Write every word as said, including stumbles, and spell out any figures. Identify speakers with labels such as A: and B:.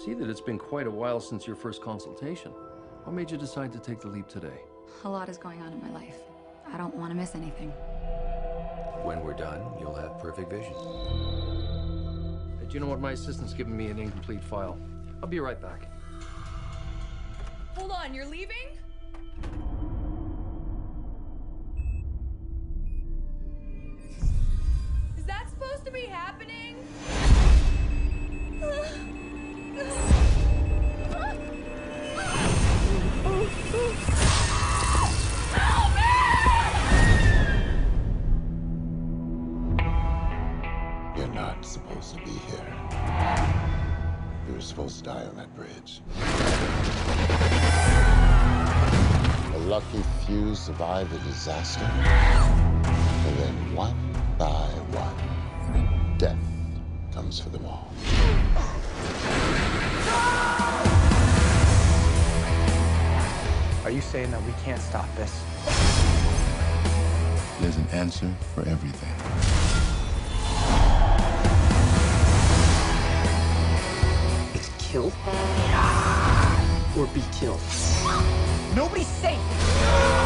A: see that it's been quite a while since your first consultation. What made you decide to take the leap today?
B: A lot is going on in my life. I don't want to miss anything.
A: When we're done, you'll have perfect vision. Hey, do you know what? My assistant's giving me an incomplete file. I'll be right back.
C: Hold on, you're leaving? Is that supposed to be happening?
D: You're not supposed to be here. You were supposed to die on that bridge. A lucky few survive the disaster. And then one by one, death comes for them all.
E: Are you saying that we can't stop this?
D: There's an answer for everything.
F: It's kill or be killed.
E: Nobody's safe!